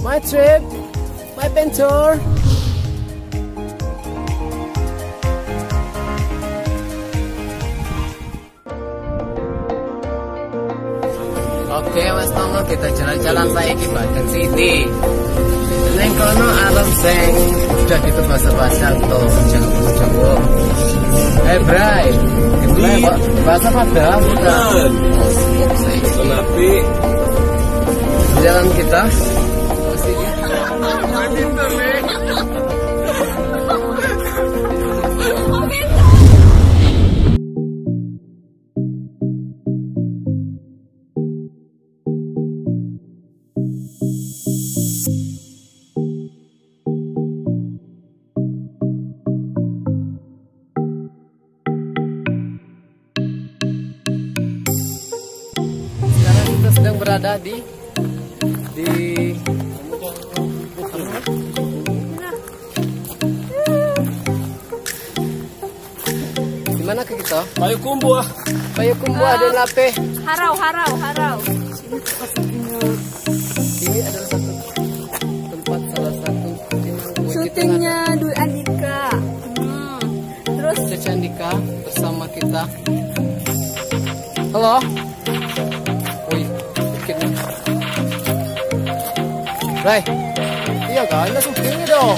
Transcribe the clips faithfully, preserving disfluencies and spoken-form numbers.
my trip, my adventure. Oke Mas Tomo, kita jalan-jalan saiki Bandung City. Neng kono alam seng udah gitu bahasa-bahasa tuh jangan Jawa. Eh Bray, itu bahasa Padang bukan? Kenapa? Jalan kita. Sedang berada di di di mana ke kita? Payakumbuh. Payakumbuh ada lape. Harau, harau, harau. Ini adalah satu tempat salah satu syutingnya Dwi Andika. Hmm. Terus Cece Andika bersama kita. Halo. Ray, iya kan, langsung tinggi dong.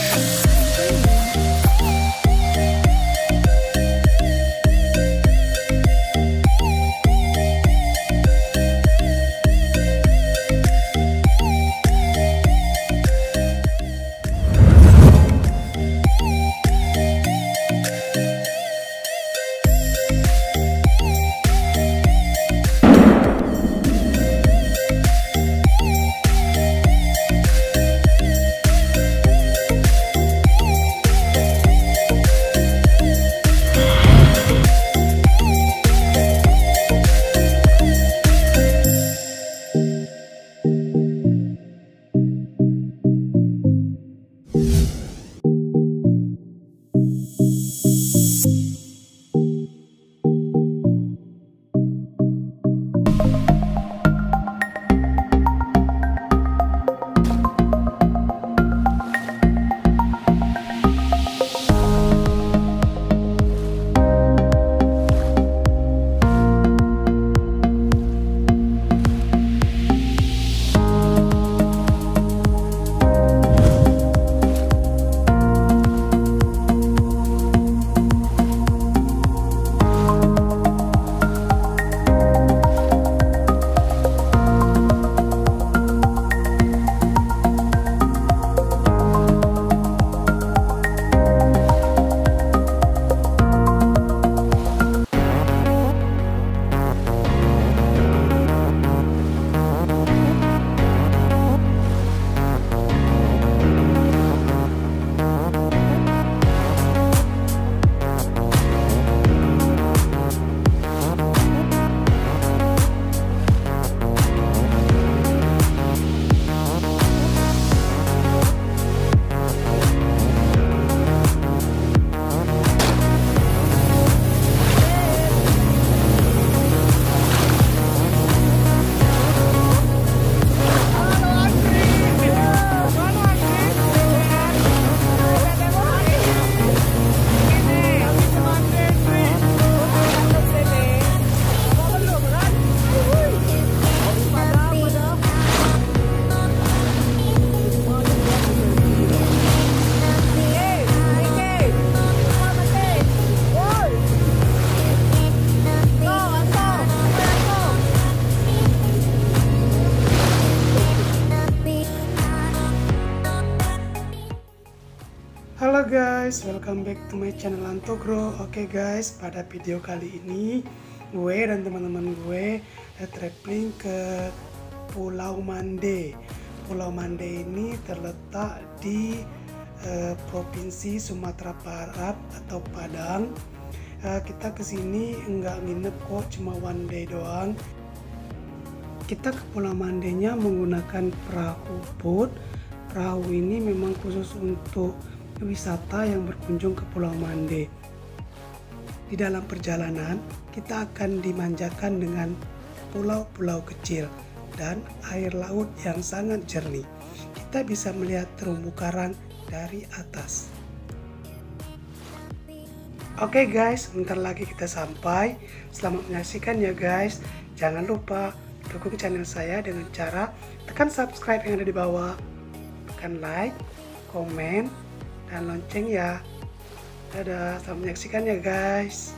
Halo guys, welcome back to my channel Antogro. Oke guys, pada video kali ini gue dan teman-teman gue traveling ke Pulau Mande. Pulau Mande ini terletak di eh, Provinsi Sumatera Barat atau Padang. Eh, kita kesini enggak nginep kok, cuma one day doang. Kita ke Pulau Mandenya menggunakan perahu boat. Perahu ini memang khusus untuk wisata yang berkunjung ke Pulau Mande. Di dalam perjalanan kita akan dimanjakan dengan pulau-pulau kecil dan air laut yang sangat jernih. kita bisa melihat terumbu karang dari atas. Oke guys, bentar lagi kita sampai. Selamat menyaksikan ya guys. Jangan lupa dukung channel saya dengan cara tekan subscribe yang ada di bawah, tekan like, komen, dan lonceng ya. Dadah, selamat menyaksikan ya guys.